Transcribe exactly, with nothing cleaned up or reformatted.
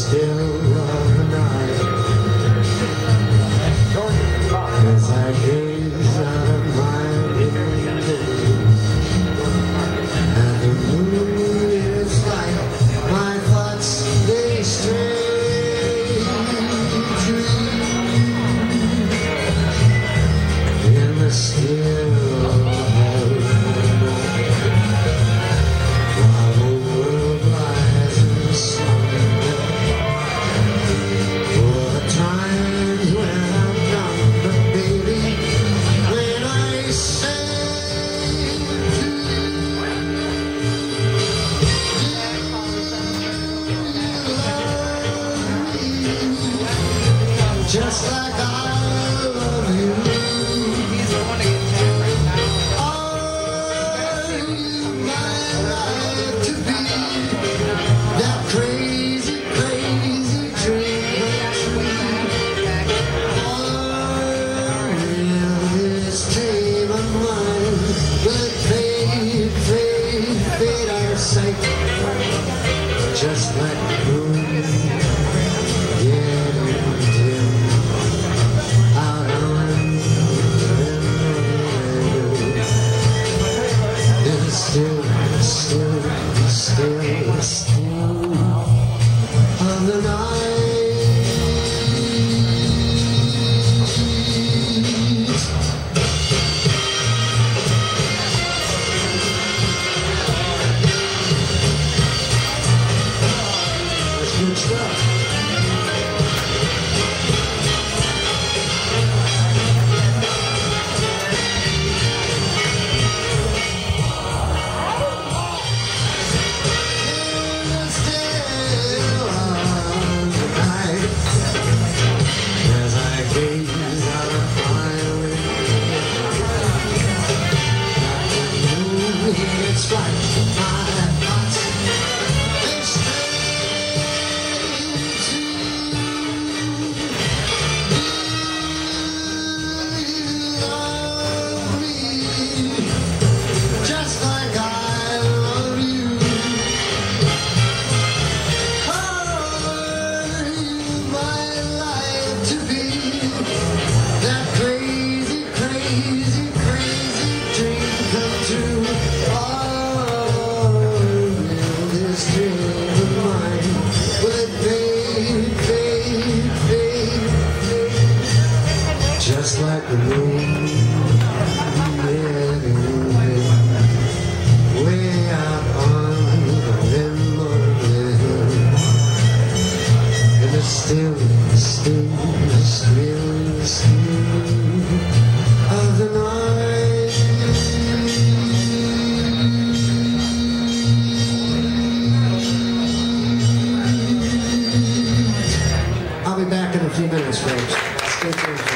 still of the night, as I gaze out of my window, and the moon is like my thoughts, they stray in the still of the night, while the world lies in the slumber. For the times when I'm gone, but baby, when I say to you, just like I love you. Just like the moon, getting dim out on the window. Then still, still, still, still of the night. Good stuff. As I gaze out of my window, it's like my thoughts, they stray. Just like I love you. Oh, my life to be that crazy, crazy, crazy dream come true. Oh, will this dream of mine, will it fade, fade, fade? Just like the moon. Way out on the memory hill, in the still, still, still, still of the night. I'll be back in a few minutes, folks. Stay tuned.